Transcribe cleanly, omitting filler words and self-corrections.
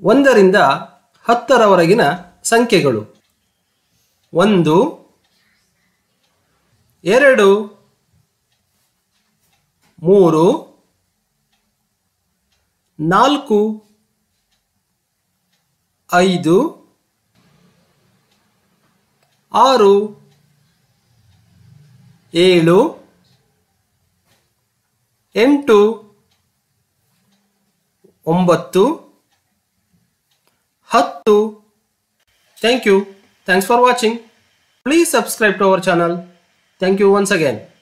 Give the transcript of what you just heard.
ಒಂದರಿಂದ 10ರವರೆಗಿನ ಸಂಖ್ಯೆಗಳು 1 2 3 4 5 6 7 8 9 10. Thank you. Thanks for watching. Please subscribe to our channel. Thank you once again.